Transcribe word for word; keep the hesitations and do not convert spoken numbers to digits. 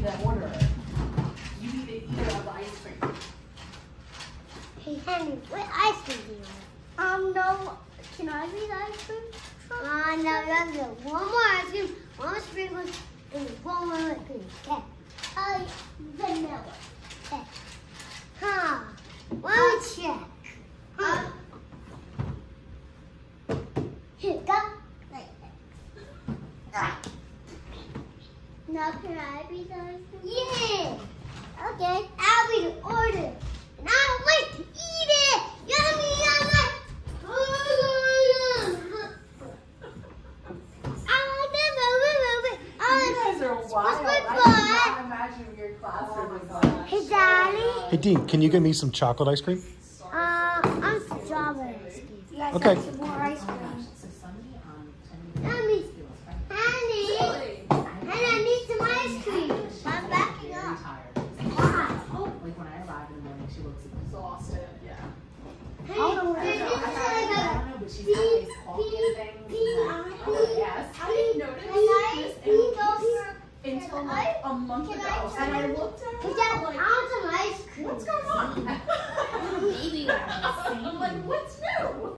the orderer. You be the eater of the ice cream. Hey, Henry, what ice cream do you want? Um, no. Can I be the ice cream? Uh, no, that's it. One more ice cream, one more sprinkles, and one more ice cream. Okay. Uh, vanilla. Okay. Huh. One more check. Huh. Here, go. Like that. Now can I be the ice cream? Yeah. Okay. I'll be the order. And I'll wait to eat it. Yummy, yummy. Hey, Daddy. Hey, Dean, can you get me some chocolate ice cream? Uh, I'm strawberry ice cream. You guys Okay. have some more ice cream. Mommy, Honey, Honey, I need some ice cream. I'm backing up. Why? Like when I arrived in the morning, she looks exhausted. Yeah. Hey, I don't know, I don't know, but she's got these coffee and things. Yes. I didn't notice this until like a month ago. And I looked at